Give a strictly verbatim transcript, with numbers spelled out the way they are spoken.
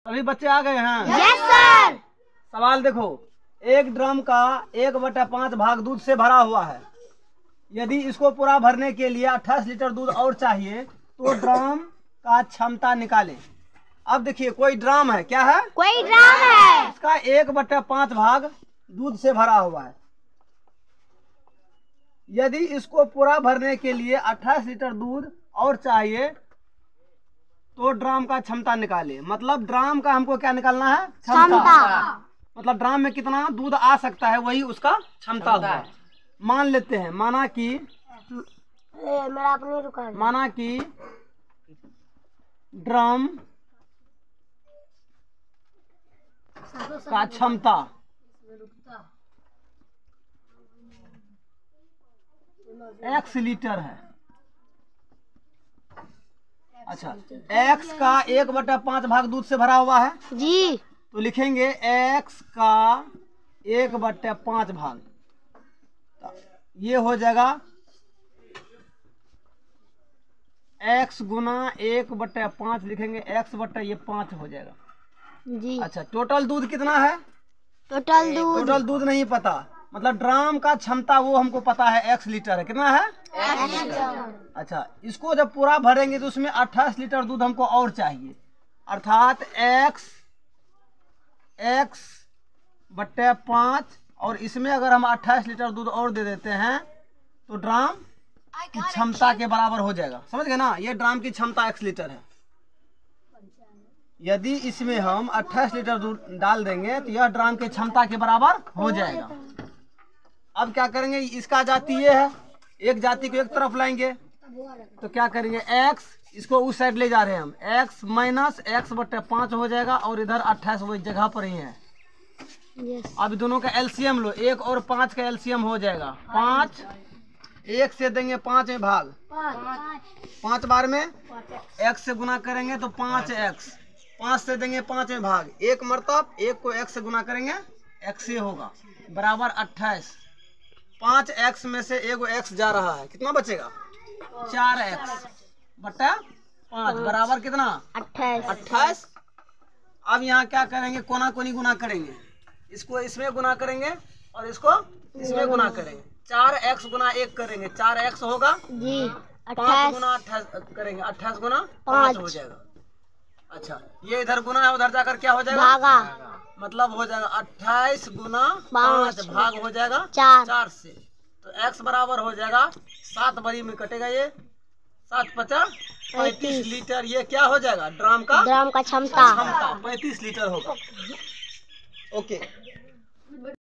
सभी बच्चे आ गए हैं? Yes sir. सवाल देखो, एक ड्रम का एक बटा पाँच भाग दूध से भरा हुआ है। यदि इसको पूरा भरने के लिए अट्ठाईस लीटर दूध और चाहिए तो ड्रम का क्षमता निकालें। अब देखिए, कोई ड्रम है, क्या है? कोई ड्रम है, इसका एक बटा पाँच भाग दूध से भरा हुआ है। यदि इसको पूरा भरने के लिए अट्ठाईस लीटर दूध और चाहिए तो ड्राम का क्षमता निकाले। मतलब ड्राम का हमको क्या निकालना है? क्षमता। मतलब ड्राम में कितना दूध आ सकता है वही उसका क्षमता हुआ। मान लेते हैं, माना कि मेरा अपने रुका माना कि ड्रम का क्षमता एक्स लीटर है। अच्छा, एक्स का एक बटा पाँच भाग दूध से भरा हुआ है जी, तो लिखेंगे एक्स का एक बटा पाँच भाग, ये हो जाएगा एक्स गुना एक बटा पाँच, लिखेंगे एक्स बटा ये पाँच हो जाएगा जी। अच्छा, टोटल दूध कितना है? टोटल दूध टोटल दूध नहीं पता, मतलब ड्राम का क्षमता वो हमको पता है एक्स लीटर है। कितना है? अच्छा, इसको जब पूरा भरेंगे तो उसमें अट्ठाईस लीटर दूध हमको और चाहिए, अर्थात एक्स एक्स बट्टे पाँच, और इसमें अगर हम अट्ठाईस लीटर दूध और दे देते हैं तो ड्राम की क्षमता के बराबर हो जाएगा। समझ गए ना? ये ड्राम की क्षमता एक्स लीटर है। यदि इसमें हम अट्ठाईस लीटर दूध डाल देंगे तो यह ड्राम की क्षमता के बराबर हो जाएगा। अब क्या करेंगे, इसका जाति ये है, एक जाति को एक तरफ लाएंगे तो क्या करेंगे, x इसको उस साइड ले जा रहे हैं हम, x माइनस एक्स बट्टे पाँच हो जाएगा और इधर अट्ठाईस वही जगह पर ही है। यस। अब दोनों का एलसीएम लो, एक और पाँच का एलसीएम हो जाएगा पाँच। एक से देंगे पाँच में भाग, पाँच बार में x से गुना करेंगे तो पाँच एक्स, पाँच से देंगे पाँच में भाग, एक मरतब एक को x से गुना करेंगे x से होगा बराबर अट्ठाईस। पाँच एक्स में से एक एक्स जा रहा है, कितना बचेगा? चार एक्स बटा पाँच बराबर कितना? अट्ठाईस। अट्ठाईस। अब यहाँ क्या करेंगे, कोना कोनी गुना करेंगे, इसको इसमें गुना करेंगे और इसको इसमें गुना करेंगे। चार एक्स गुना एक करेंगे, चार एक्स होगा जी। पाँच अट्ठाईस गुना अट्ठाईस करेंगे, अट्ठाईस गुना पाँच हो जाएगा। अच्छा, ये इधर गुना है, उधर जाकर क्या हो जाएगा? भागा। मतलब हो जाएगा अट्ठाईस गुना पाँच भाग हो जाएगा चार चार से, तो x बराबर हो जाएगा सात बरी में कटेगा, ये सात पचास पैंतीस लीटर। ये क्या हो जाएगा? ड्राम का ड्रम का क्षमता क्षमता पैंतीस लीटर होगा। ओके।